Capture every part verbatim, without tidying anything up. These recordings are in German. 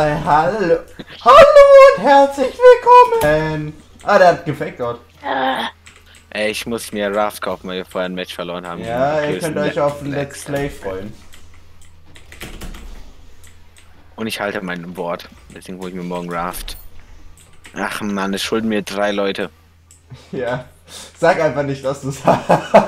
Äh, hallo. Hallo und herzlich willkommen. Ah, der hat gefaked out. Ey, ich muss mir Raft kaufen, weil wir vorher ein Match verloren haben. Ja, ihr könnt euch auf ein Let's Play freuen. Und ich halte mein Wort. Deswegen hole ich mir morgen Raft. Ach man, es schulden mir drei Leute. Ja, sag einfach nicht, was du sagst.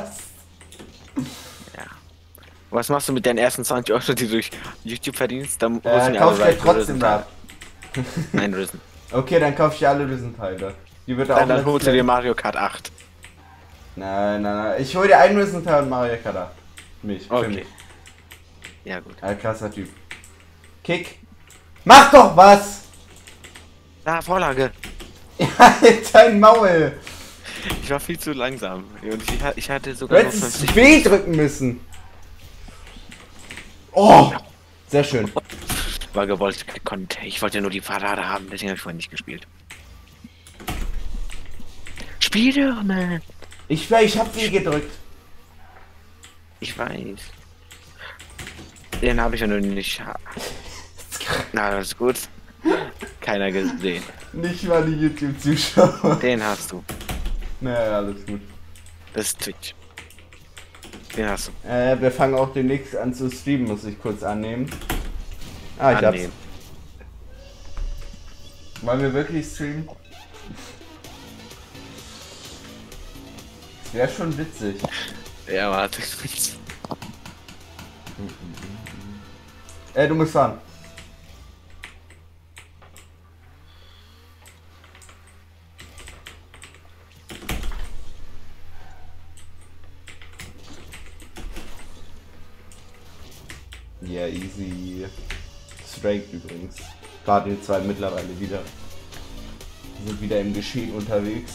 Ja. Was machst du mit deinen ersten zwanzig Euro, die du durch YouTube verdienst? Dann Äh, kauf dir trotzdem Raft. Nein, Risen. Okay, dann kauf ich dir alle Risen-Teile. Die wird auch Dann, dann holst du dir Mario Kart acht. Nein, nein, nein. Ich hol dir einen Risen-Teil und Mario Kart acht. Mich. Okay. Mich. Ja, gut. Ein krasser Typ. Kick. Mach doch was! Da, Vorlage. Halt dein Maul! Ich war viel zu langsam. Und ich, ich hatte Du sogar hättest B drücken müssen. Oh! Sehr schön. War gewollt gekonnt. Ich wollte nur die Parade haben, deswegen habe ich vorhin nicht gespielt. Spiel doch, Mann! Ich, ich hab B gedrückt. Ich weiß. Den habe ich ja nur nicht. Na, das ist gut. Keiner gesehen. Nicht mal die YouTube-Zuschauer. Den hast du. Naja, alles gut. Das ist Twitch. Den hast du. Äh, wir fangen auch demnächst an zu streamen, muss ich kurz annehmen. Ah, ich Annehmen. hab's. Wollen wir wirklich streamen? Das wäre schon witzig. Ja, warte. Äh, du musst fahren. Ja, yeah, easy. Straight übrigens. Gerade die zwei mittlerweile wieder. Sind wieder im Geschehen unterwegs.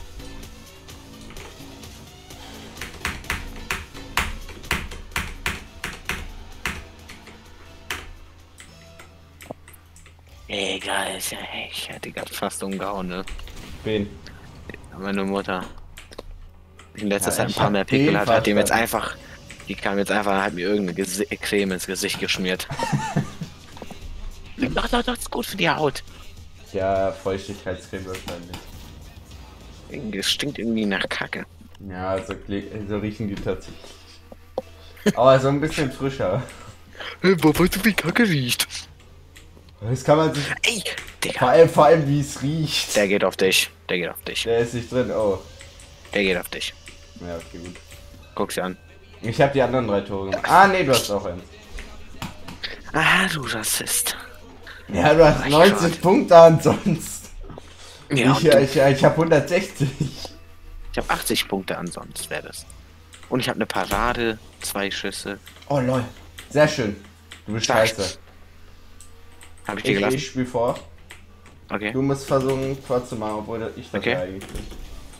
Egal, ist ja echt. Ich hätte gerade fast umgehauen, ne? Wen? Meine Mutter. Die in letzter Ja, Zeit ein ich paar hab mehr den Pickel hat, hat dem jetzt verstanden. einfach. Die kam jetzt einfach und hat mir irgendeine Gesi Creme ins Gesicht geschmiert. Doch, doch, doch, ist gut für die Haut. Ja, Feuchtigkeitscreme wahrscheinlich. Es stinkt irgendwie nach Kacke. Ja, so, so riechen die tatsächlich. Aber so ein bisschen frischer. Hey, wo weißt du, wie Kacke riecht? Das kann man sich. Ey, Digga. Vor allem, vor allem wie es riecht. Der geht auf dich. Der geht auf dich. Der ist nicht drin, oh. Der geht auf dich. Ja, okay, gut. Guck sie an. Ich habe die anderen drei Tore gemacht. Ah, nee, du hast auch eins. Ah, du Rassist. Ja, du hast Ach, neunzig Gott. Punkte ansonsten. Ja, ich, ich, ich habe hundertsechzig. Ich habe achtzig Punkte ansonsten, wäre das. Und ich habe eine Parade, zwei Schüsse. Oh, lol. Sehr schön. Du bist scheiße. Habe ich dir Ich, gelassen? ich spiel vor. Okay. Du musst versuchen, vorzumachen, obwohl ich das Okay. ja eigentlich bin.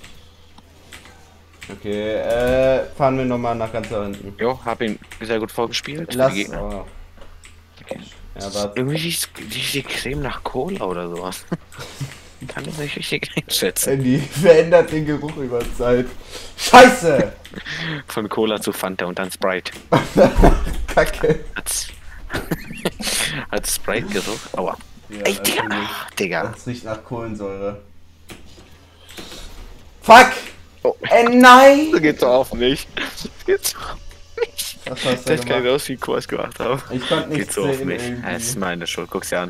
Okay, äh, fahren wir nochmal nach ganz da hinten. Jo, hab ihn sehr gut vorgespielt. für Lass. die Gegner. Oh. Okay. Ja, warte. Irgendwie riecht die Creme nach Cola oder sowas. Kann ich nicht richtig einschätzen. Die verändert den Geruch über Zeit. Scheiße! Von Cola zu Fanta und dann Sprite. Kacke. Hat's. Hat Sprite Geruch? Aua. Ja, Ey, Digga. natürlich. Ach, Digga. Das riecht nach Kohlensäure. Fuck! Oh. Äh, nein! Das geht so auf mich. Das geht so auf mich. Was hast du Das kann gemacht? ich raus, wie ich Kurs gemacht habe. Ich konnte Geht nichts so auf sehen mich. irgendwie. Es ist meine Schuld, guck's dir an.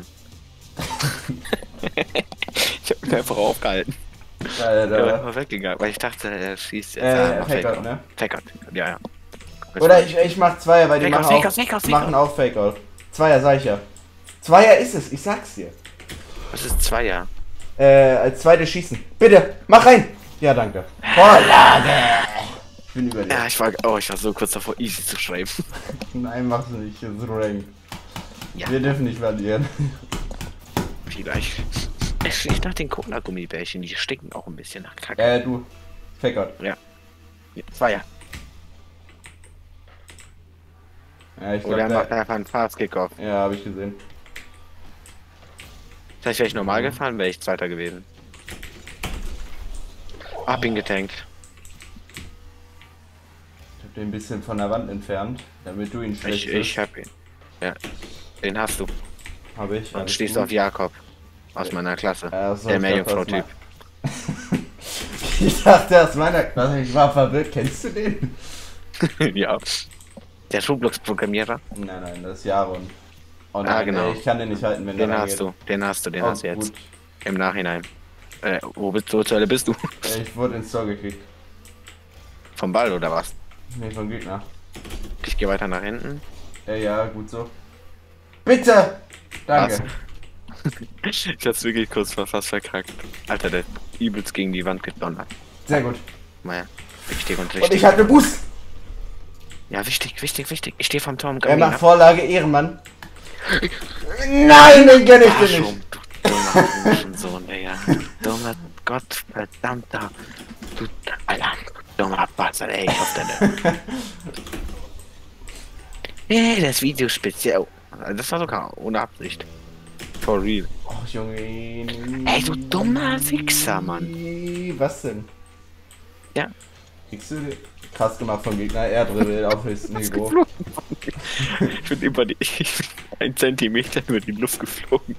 Ich hab mich einfach aufgehalten. Ich bin Alter. einfach weggegangen, weil ich dachte, er schießt jetzt. Äh, Ah, Fake-Out, ne? Fake-Out, ja, ja. Oder ich, ich mach Zweier, weil die Fake-Out, machen auch, Fake-Out, Fake-Out, Fake-Out. machen auch Fake-Out. Zweier, sag ich ja. Zweier ist es, ich sag's dir. Das ist Zweier. Äh, als zweites Schießen. Bitte, mach rein! Ja, danke. Vorlage! Ich bin überlebt. Ja, ich war, oh, ich war so kurz davor, easy zu schreiben. Nein, mach's nicht, das ist Rank. Ja, Wir dürfen nicht verlieren. vielleicht. Es riecht nach den Cola-Gummibärchen, die stinken auch ein bisschen nach Kacke. Äh, du. Fake-Out. Ja. Ja, Zweier. Ja, ich Oder er glaube, macht einfach einen Fast-Kickoff. ja, habe ich gesehen. Vielleicht wäre ich normal gefahren, wäre ich Zweiter gewesen. Hab ihn getankt. Ich hab den ein bisschen von der Wand entfernt, damit du ihn schlecht Ich, ich hab ihn. Ja. Den hast du. Hab ich. Und alles stehst gut. auf Jakob. Aus meiner Klasse. Ja, so, Der ich dachte, Meerjungfrau-Typ. Ich dachte aus meiner Klasse, ich war verwirrt. Kennst du den? Ja. Der Roblox-Programmierer. Nein, nein, das ist Jaron. Oh Ah, nein, genau. ey, ich kann den nicht halten, wenn Den der hast du, den hast du, den Oh, hast du jetzt. gut. Im Nachhinein. Äh, wo bist du, zur Hölle bist du? Äh, Ich wurde ins Tor gekriegt. Vom Ball oder was? Nee, vom Gegner. Ich gehe weiter nach hinten. Äh, ja, gut so. Bitte! Danke. Ich hab's wirklich kurz vor fast verkackt. Alter, der übelst gegen die Wand gedonnert. Sehr gut. Naja, wichtig und Und richtig. ich hatte Boost. Ja, wichtig, wichtig, wichtig. Ich stehe vom Tor und Er Gamina. macht Vorlage, Ehrenmann. Nein, den kenn ich dir nicht. Du dummer Sohn, Digga. Dummer Gottverdammter. Du, Alter, dummer Bastard, ey, ich hoffe deine. Hey, das Video speziell. Das war sogar ohne Absicht. For real. Oh, Junge. Ey, du dummer Wichser, Mann. Was denn? Ja. Kriegst du den? Krass gemacht vom Gegner. Er dribbelt auf höchstem Niveau. Ich bin über die. ein Zentimeter über die Luft geflogen.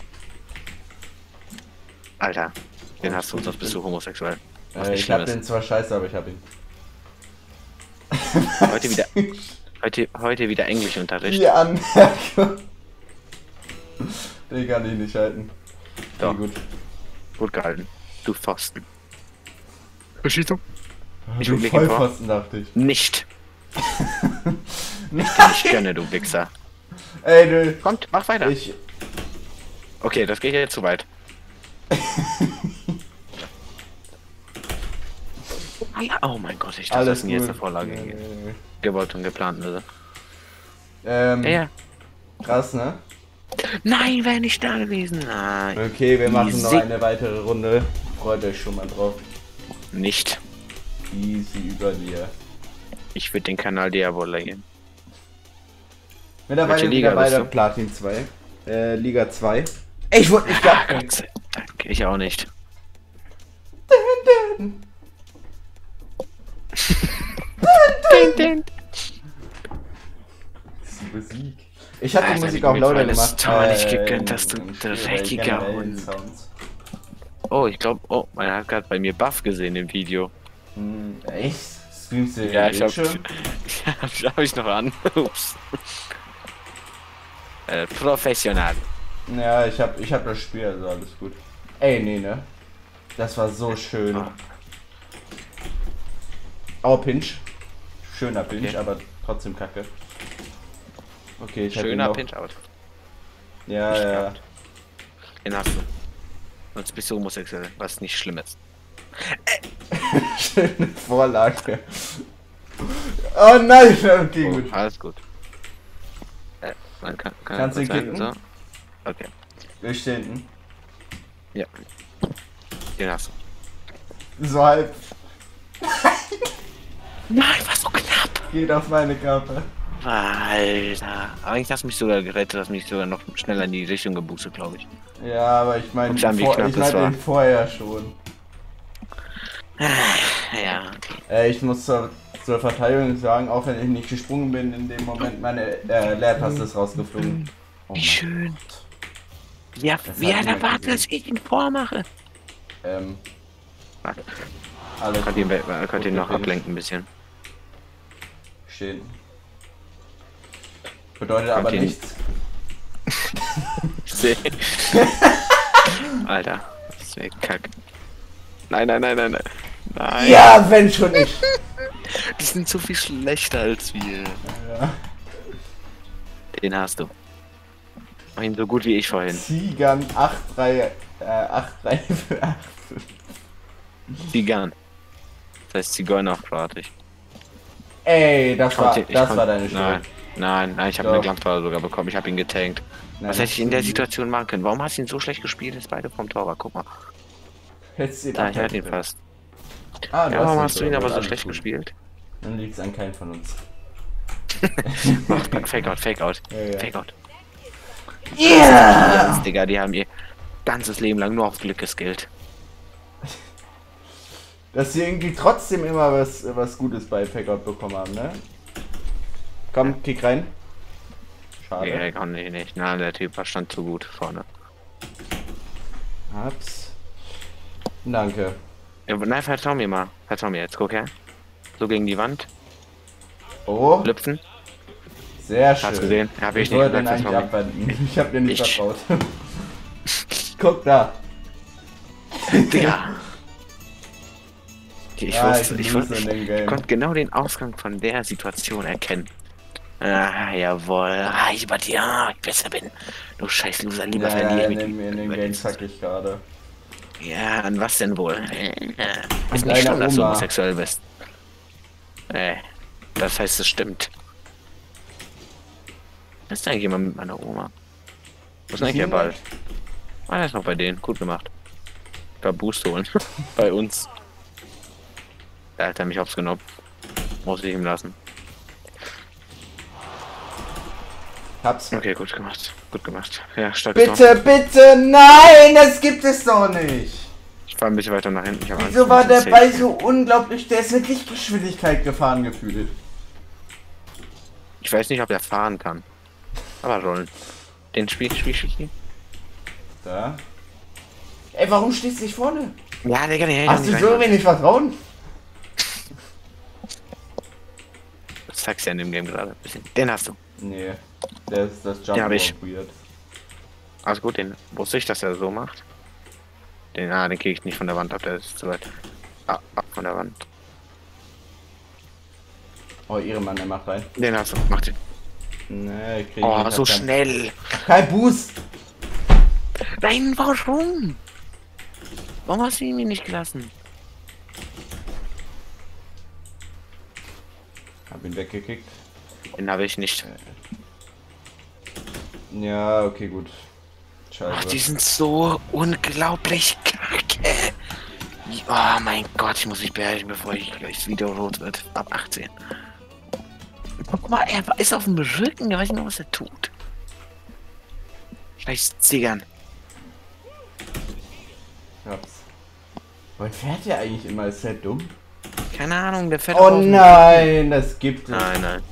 Alter, den hast du, sonst bist du homosexuell. Was Äh, nicht ich hab schlimm ist. den zwar scheiße, aber ich hab ihn. Heute wieder. Heute, heute wieder Englischunterricht. Die Anmerkung. Den kann ich nicht halten. Doch. Okay, gut. Gut gehalten. Du Pfosten. Verschießung? Ich Du will gegen Tor. Vollpfosten, dachte ich. Nicht. Nein. Ich gönne, du Wichser. Ey, du. Kommt, mach weiter. Ich. Okay, das geht jetzt zu weit. Ah ja, oh mein Gott, ich dachte, Alles das ist gut. jetzt eine Vorlage Nee, gegeben. nee, nee. Gewollt und geplant, also. Ähm, Ja, ja. krass, ne? Nein, wäre nicht da gewesen. Nein. Okay, wir machen noch Easy. eine weitere Runde. Freut euch schon mal drauf. Nicht. Easy über dir. Ich würde den Kanal Diabolo gehen. Mittlerweile Welche Liga wieder bei bist der du? Platin zwei. Äh, Liga zwei. Ey, ich wurde nicht Ah, gehabt. Gott sei Dank. Ich auch nicht. Musik. Ich habe die Alter, Musik wie auch du mir lauter meine gemacht. Story nicht äh, gegönnt hast, du im Spiel, weil dreckiger generell Hund. Sounds. Oh, ich glaube, oh, man hat gerade bei mir Buff gesehen im Video. Hm, echt? Streamst du Ja, den ich hab, Bildschirm? ja, hab ich noch an. Ups. Äh, professional. Ja, ich hab, ich hab das Spiel, also alles gut. Ey, nee, ne? Das war so schön. Ah. Oh, Pinch. Schöner Pinch, Okay. aber trotzdem kacke. Okay, ich hab ihn Schöner noch. Pinch-Out. Ja, Nicht ja. gehabt. Den hast du. Sonst bist du homosexuell, was nicht schlimm ist. Schöne Vorlage. Oh nein, okay, Oh, gut. alles gut. Äh, man kann, kann Kannst du kurz ihn sagen, kicken? so. Okay, Wir stehen hinten. ja. Den hast du. So halb. Nein, war so knapp. Geht auf meine Kappe. Alter. Eigentlich hast du mich sogar gerettet, hast mich sogar noch schneller in die Richtung geboostet, glaube ich. Ja, aber ich meine, Guck dir an, wie vor, knapp ich das meine war. den vorher schon. Ja, okay. Äh, ich muss zur, zur Verteidigung sagen, auch wenn ich nicht gesprungen bin, in dem Moment meine äh, Leertaste ist rausgeflogen. Oh Wie mein schön. Gott. Ja, Das wie hat hat niemand erwartet, gesehen. dass ich ihn vormache? Ähm, Warte, alles könnt ihn, gut. könnt ihn Gut, noch bin ich ablenken ein bisschen. Stehen. Bedeutet aber ihn- nichts. Seh. Alter, das wäre kack. Nein, nein, nein, nein, nein. Nein. Ja, wenn schon ich. Die sind so viel schlechter als wir. Ja. Den hast du. Mach ihn so gut wie ich vorhin. Zigern acht drei äh, acht drei acht. Zigan. Das heißt Zigeunerfratig. Ey, das war, Konnte- ich das kon- war deine Schuld. Nein, nein, nein, ich habe Doch. eine Glanzfalle sogar bekommen. Ich habe ihn getankt. Nein, Was hätte ich in der das- Situation machen können? Warum hast du ihn so schlecht gespielt, dass beide vom Tor war? Guck mal. Hättest du ihn Da, ich hatte ihn abhalten fast. können. Ah, Ja, warum ihn hast du ihn sogar, aber so alles schlecht gut. gespielt? Dann liegt's an keinem von uns. Mach Fake out, Fake out. Ja, ja. Fake out. Yeah! Yes, Digga, die haben ihr ganzes Leben lang nur auf Glück geskillt. Dass sie irgendwie trotzdem immer was, was Gutes bei Packout bekommen haben, ne? Komm, kick rein. Schade. Nee, konnte ich nicht. Na, der Typ war stand zu gut vorne. Hab's. Danke. Ja, nein, vertrau mir mal. Vertrau mir jetzt, guck her. So gegen die Wand. Oh, Lüpfen. sehr schön. Hast gesehen? Hab ich ich nicht wollte gesagt, den eigentlich vertrau mir. abwenden. Ich hab dir nicht Ich- vertraut. Guck da. Digga. Ich Ja, wusste, ich ich, lose wusste, in dem ich Game. konnte genau den Ausgang von der Situation erkennen. Ah, jawohl. Ah, ich über dir, ah, ich besser bin. Du scheiß Loser, lieber Ja, verliere ja, ich in mich. dem, in dem über Game dich. zack ich gerade. Ja, an was denn wohl? Äh, Ist Deiner nicht schlimm, dass du Oma. homosexuell bist. Äh, das heißt, es stimmt. Was ist eigentlich jemand mit meiner Oma? Wo ist denn eigentlich der Ball? Ah, der ist noch bei denen. Gut gemacht. Ich war Boost holen. Bei uns. Da hat er mich aufs genommen. Muss ich ihm lassen. Hab's. Okay, gut gemacht. Gut gemacht. Ja, stark. Tor. Bitte, bitte, nein, das gibt es doch nicht. Ich fahre ein bisschen weiter nach hinten. Ich hab Angst, Wieso ein war der bisschen Ball safe. so unglaublich? Der ist mit Lichtgeschwindigkeit gefahren gefühlt. Ich weiß nicht, ob er fahren kann. Aber rollen. Den Spiel, Spiel, Spiel. Da. Ey, warum stehst du nicht vorne? Ja, Digga, den hält Hast du so wenig Vertrauen? Das zeigst du ja in dem Game gerade ein bisschen. Den hast du. Nee, der ist das Jump Ja, hab ich. weird. Alles gut, den wusste ich, dass er so macht. Den, ah, den kriege ich nicht von der Wand ab, der ist zu weit. Ah, ab von der Wand. Oh, ihre Mann, er macht rein. Den hast du, mach den. Nee, ich krieg Oh, ich hab so kein- schnell. Kein Boost! Nein, warum? Warum hast du ihn mir nicht gelassen? Hab ihn weggekickt. Den habe ich nicht. Ja, okay, gut. Scheiße. Ach, die sind so unglaublich kacke. Oh mein Gott, ich muss mich beherrschen, bevor ich gleich das Video rot wird. Ab achtzehn. Guck mal, er ist auf dem Rücken, er weiß nicht mehr, was er tut. Scheiß Ziggern. Hab's. Wohin fährt der eigentlich immer? Ist der dumm? Keine Ahnung, der fährt Oh auf dem nein, das gibt es. Rücken. Nein, nein.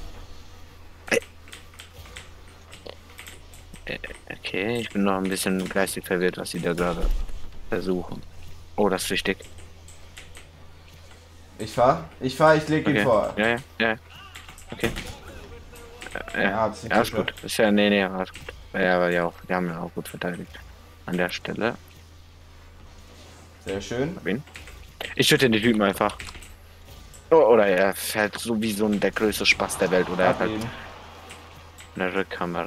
Äh, Okay, ich bin noch ein bisschen geistig verwirrt, was sie da gerade versuchen. Oh, das ist richtig. Ich fahr, ich fahr, ich leg ihn Okay. vor. Ja, ja, ja. Okay. Ja, Ja, ja, hab's nicht ja, ist geschafft. gut. Ist ja, nee, nee, alles gut. Ja, aber ja auch, die haben ja auch gut verteidigt. An der Stelle. Sehr schön. Hab ihn. Ich schütte den Typen einfach. Oh, oder er fährt so wie so ein, der größte Spaß der Welt. Oder er hat Hab halt ihn. eine Rückkammer.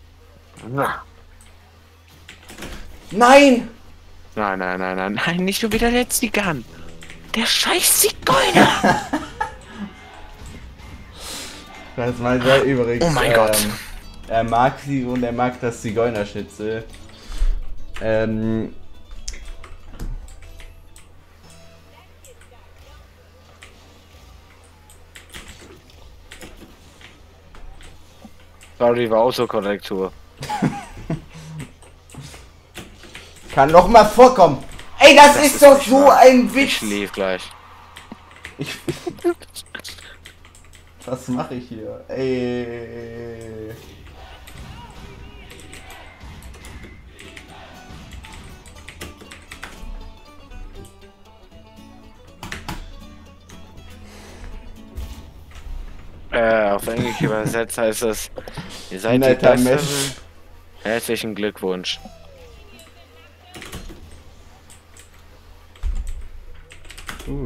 Nein! Nein, nein, nein, nein, nein, nicht schon wieder der Zigan. Der scheiß Zigeuner. Das meint er übrigens. Oh mein ähm, Gott. Er mag sie und er mag das Zigeunerschnitzel. Ähm. Sorry, war Autokorrektur. Kann doch mal vorkommen. Ey, das, Das ist, ist doch nicht so wahr. ein Ich Witz. lief gleich. Ich, was mache ich hier? Ey. Äh, auf Englisch übersetzt heißt es, ihr seid die Netter Besseren. Mensch. Herzlichen Glückwunsch. Uh.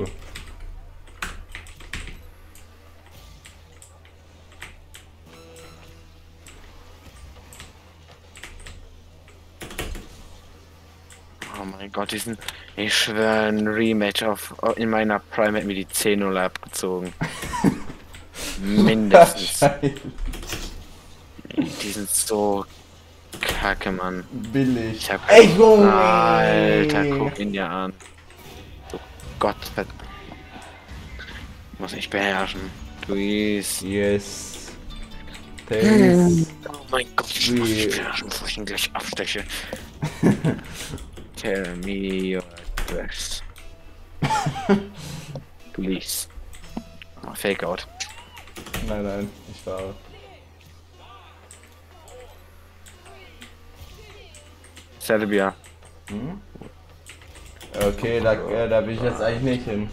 Oh mein Gott, diesen, ich schwöre, ein Rematch auf, in meiner Prime hat mir die zehn null abgezogen. Mindestens. Scheiße. Die sind so kacke, Mann. Billig. Ich hab Ey, Junge! Alter, guck ihn dir an. Du Gott, ver- muss ich beherrschen. Please. Yes. Thanks. Oh mein Gott, ich muss mich beherrschen, bevor ich ihn gleich absteche. Tell me your address. Please. Oh, Fake out. Nein, nein, ich war. Serbia. Hm? Okay, da, äh, da bin ich jetzt eigentlich nicht hin.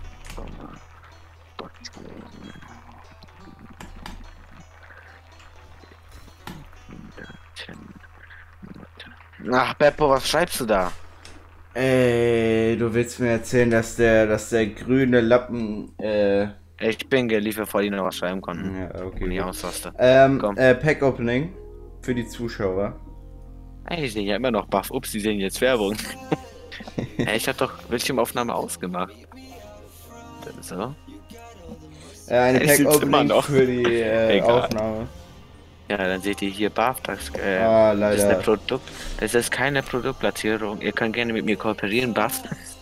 Ach, Beppo, was schreibst du da? Ey, du willst mir erzählen, dass der, dass der grüne Lappen, äh... Ich bin geliefert, bevor die noch was schreiben konnten. Ja, okay. Und ich Gut. ausraste. Ähm, Komm. äh, Pack Opening für die Zuschauer. Ey, die sehen ja immer noch Buff. Ups, die sehen jetzt Werbung. Ey, ich hab doch Bildschirmaufnahme ausgemacht. So. Äh, eine Es Pack sitzt immer Opening noch. für die äh, Egal. Aufnahme. Ja, dann seht ihr hier Buff. Das, äh, Ah, das ist leider. ein Produkt. Das ist keine Produktplatzierung. Ihr könnt gerne mit mir kooperieren, Buff.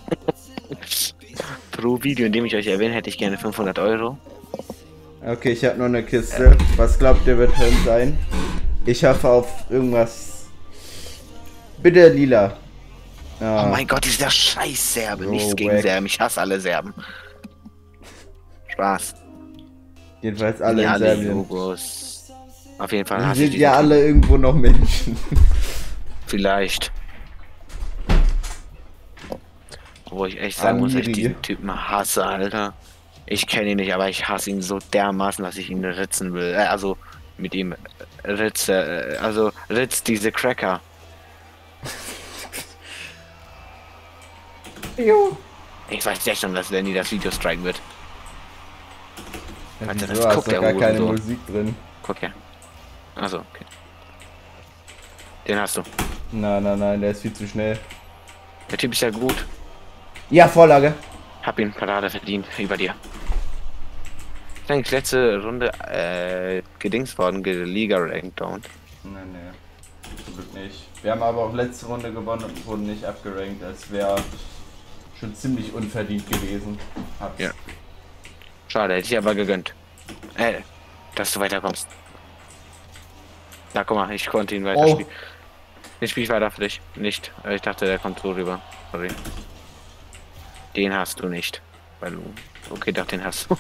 Pro Video, in dem ich euch erwähne, hätte ich gerne fünfhundert Euro. Okay, ich habe noch eine Kiste. Was glaubt ihr wird drin sein? Ich hoffe auf irgendwas. Bitte lila. Ah, Oh mein Gott, dieser scheiß Serbe. So Nichts gegen wack. Serben. Ich hasse alle Serben. Spaß. jedenfalls alle Ja, in alle Serbien. Jugos. Auf jeden Fall Die hasse ich sind diesen ja Typen. alle irgendwo noch Menschen. Vielleicht. Wo ich echt sagen muss, dass ich Amiri. diesen Typen hasse, Alter. Ich kenne ihn nicht, aber ich hasse ihn so dermaßen, dass ich ihn ritzen will. Äh, also mit ihm ritze, äh, also ritzt diese Cracker. Jo. Ich weiß echt schon, dass Lenny das Video striken wird. Ja, Alter, wieso? das Hast guckt doch der gar keine Hurensohn. Musik drin. Guck her. Also, okay. Den hast du. Nein, nein, nein, der ist viel zu schnell. Der Typ ist ja gut. Ja, Vorlage. Hab ihn Parade verdient über dir. Ich denke, letzte Runde äh, gedings worden, Liga ranked down. Nein, nee. Zum Glück nicht. Wir haben aber auch letzte Runde gewonnen und wurden nicht abgerankt. Das wäre schon ziemlich unverdient gewesen. Hab's. Ja. Schade, hätte ich aber gegönnt. Äh, dass du weiterkommst. Na guck mal, ich konnte ihn weiter Oh. spielen. Den spiel ich weiter für dich. Nicht. Äh, Ich dachte, der kommt so rüber. Sorry. Den hast du nicht. Weil du. Okay, doch, den hast du.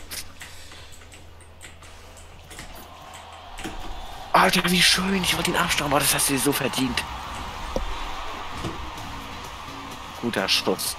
Alter, wie schön. Ich wollte ihn abstauben, aber das hast du dir so verdient. Guter Schuss.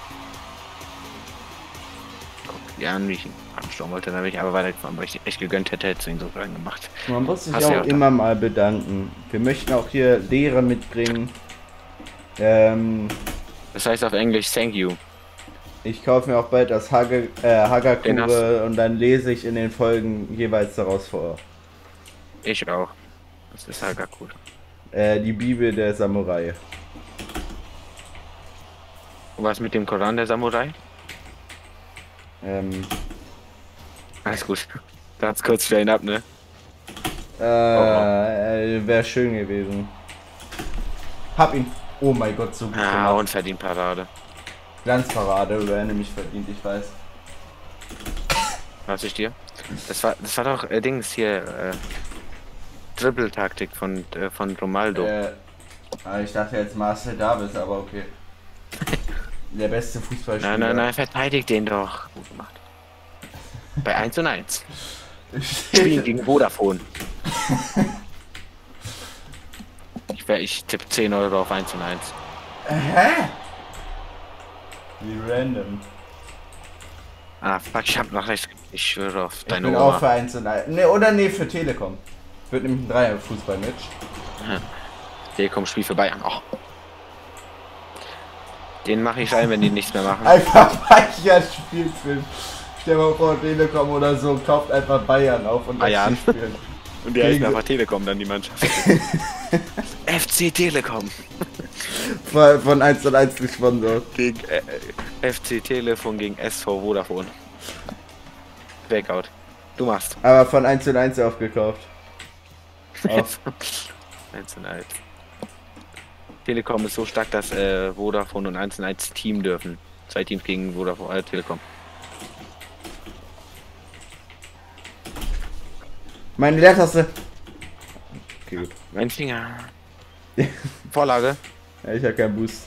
Guck dir an, wie ich ihn abstauben wollte. Da bin ich aber weitergefahren, weil ich ihn echt gegönnt hätte, hätte ihn so rein gemacht. Man muss sich Hast du ja auch auch immer mal bedanken. Wir möchten auch hier Lehrer mitbringen. Ähm, Das heißt auf Englisch thank you. ich kaufe mir auch bald das Hage, äh, Den hast Hagakure und dann lese ich in den Folgen jeweils daraus vor. Ich auch. Das ist halt gar cool. Äh, die Bibel der Samurai. Und was mit dem Koran der Samurai? Ähm, Alles gut. Da hat's kurz stellen ab, ne? äh, äh wäre schön gewesen. Hab ihn. Oh mein Gott, so gut Ah, gemacht. unverdient Parade. Glanzparade, wäre nämlich verdient, ich weiß. Was ich dir? Das war, das war doch äh, Dings hier, äh, Dribbel-Taktik von, äh, von Ronaldo. Äh, ah, ich dachte jetzt Marcel Davis, aber okay. Der beste Fußballspieler. Nein, nein, nein, verteidigt den doch. Gut gemacht. Bei eins und eins. Spielen gegen Vodafone. Ich, wär, ich tippe zehn Euro auf eins und eins. Hä? Wie random. Ah, fuck, ich hab noch recht. Ich schwöre auf Ich deine bin auch Oma. für eins und eins. Ne, oder nee, für Telekom. Wird nämlich ein Dreier-Fußball-Match. Telekom Spiel für Bayern. Oh. Den mache ich rein, wenn die nichts mehr machen. Einfach Bayern Spielfilm. Stell mal vor, Telekom oder so kauft einfach Bayern auf und Bayern. lässt sie spielen. Und die heißen Gegen- einfach Telekom dann die Mannschaft. F C Telekom. Von, von eins und eins gesponsert. Gegen äh, F C Telefon gegen S V Vodafone. Breakout. Du machst. Aber von eins und eins aufgekauft. Auf. eins und eins. Telekom ist so stark, dass äh, Vodafone und eins und eins Team dürfen. Zwei Teams gegen Vodafone, äh, Telekom. Meine Leertaste. Okay, gut. Mein Finger. Vorlage. Ja, ich hab keinen Boost.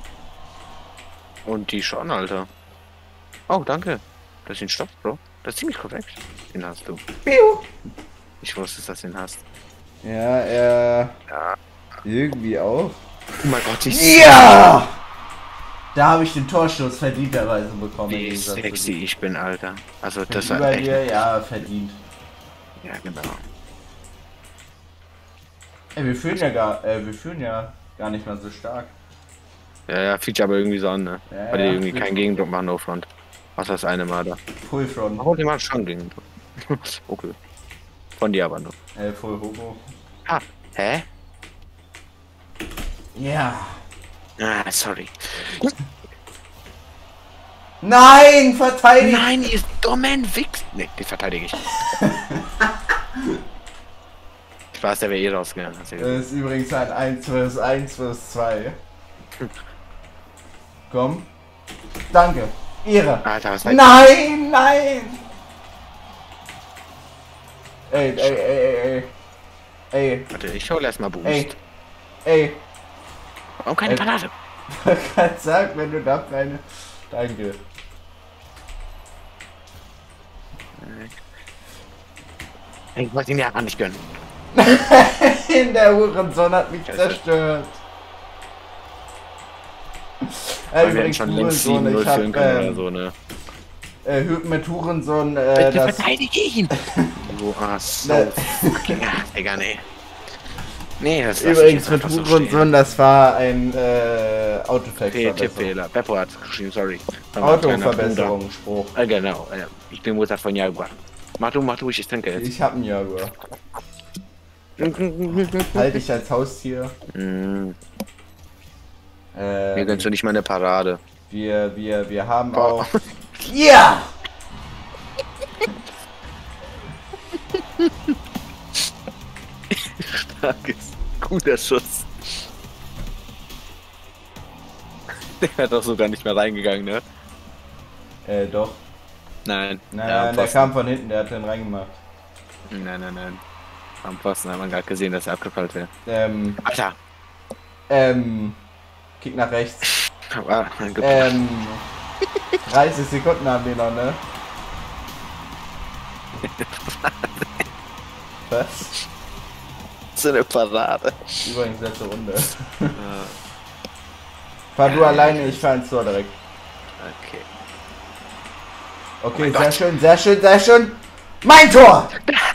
Und die schon, Alter. Oh, danke. Das ist den Stopp, Bro. Das ist ziemlich korrekt. Den hast du. Ich wusste, dass du den hast. Ja, er. Ja. Irgendwie auch. Oh mein Gott, ich Ja! Da habe ich den Torschuss verdienterweise bekommen. Wie im Gegensatz zu sexy dir. ich bin, Alter. Also das Über war echt... dir, ja, verdient. Ja, genau. Ey, wir fühlen ja gar, äh, wir fühlen ja gar nicht mal so stark. Ja, ja, fühlt sich aber irgendwie so an, ne? Ja, Weil die ja, irgendwie fühlt- keinen Gegendruck machen, No Front. Was das eine Mal da. Full Front. Warum die machen schon Gegendruck? Okay. Von dir aber nur. Äh, Full Hobo. Ah, hä? Ja. Ah, sorry. Nein, verteidigt! Nein, ihr dummen Wichs. Ne, den verteidige ich. Spaß, der wäre eh rausgegangen. Hast du Das gesehen. ist übrigens ein eins versus eins versus zwei. Komm. Danke. Ehre. Alter, was war Nein, nein! Ey, ey, ey, ey, ey. Ey, Warte, ich hole erstmal Boost. ey, ey. Warum keine Ey. Panade? Man kann sagen, wenn du da keine... Danke. Ich wollte ihn ja gar nicht gönnen. In der Hurensohn hat mich Scheiße. zerstört. Äh, Weil wir hätten übrigens, schon links Hurensohn, sieben null ich hab, führen können oder ähm, so, ne? äh, Hü- mit Hurensohn, äh, Bitte das... verteidige ihn! Du hast so Ne. fucking... Ah, Digga, nee. Nee, das lass ich Übrigens, jetzt mit einfach so Hurensohn, stehen. das war ein, äh, Autotext. Tippfehler. Beppo hat geschrieben, sorry. War mein kleiner Autoverbesserung, Spruch. Bruder. Äh, genau, äh, ich bin Mutter von Jaguar. Mach du, mach du, ich trinke jetzt. Ich hab einen Jaguar. Halte ich als Haustier. Mm, Äh, Mir gönnst du nicht mal eine Parade. wir, wir, wir haben Oh. auch... Ja! Starkes, guter Schuss. Der wäre doch sogar nicht mehr reingegangen, ne? Äh, doch. Nein. Nein, Ja, am nein, der Pfosten. kam von hinten, der hat den reingemacht. Nein, nein, nein. Am Pfosten hat man gerade gesehen, dass er abgefallen wäre. Ähm, Alter! ähm... Kick nach rechts. Ah, äh, Ähm... dreißig Sekunden haben wir noch, ne? Was? so eine Parade. Übrigens letzte Runde. Äh, Fahr du alleine, ich fahr ins Tor direkt. okay. Okay, mein sehr Gott. schön, sehr schön, sehr schön. Mein Tor!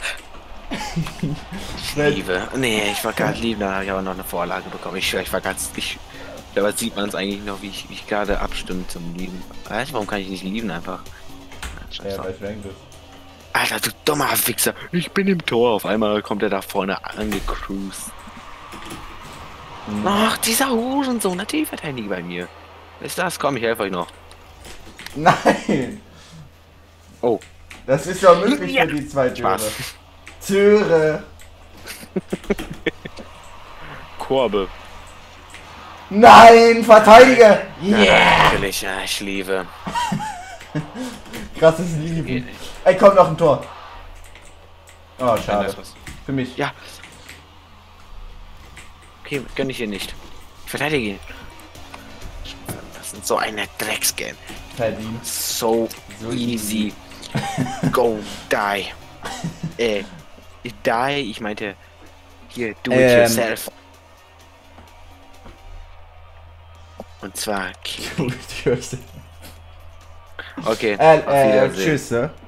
Liebe. Nee, ich war gerade lieben, da habe ich aber noch eine Vorlage bekommen. Ich, ich war ganz. Ich, dabei sieht man es eigentlich noch, wie ich, wie ich gerade abstimme zum Lieben. Weißt du, warum kann ich nicht lieben einfach? Ja, Scheiße. weil ich weg bist. Alter, du dummer Wichser. Ich bin im Tor. Auf einmal kommt er da vorne angecruised. Ach, dieser Hurensohn, natürlich verteidige bei mir. Ist das? Komm, ich helfe euch noch. Nein! Oh. Das ist doch möglich Ja. für die zwei Türe. Spaß. Türe! Korbe. Nein, Verteidiger! Ja, Yeah! natürlich, ja, ich liebe. Krasses Lieben. Ey, kommt noch ein Tor. Oh, Nein, schade. das ist was. Für mich. Ja. Okay, gönn ich hier nicht. Ich verteidige ihn. Das sind so eine Drecksgame. Verdient. So, So easy. Go, die. äh, die, ich meinte, hier, do it Ähm. yourself. Und zwar, kill. Äh, Okay, äh, auf Wiedersehen. tschüss, ne?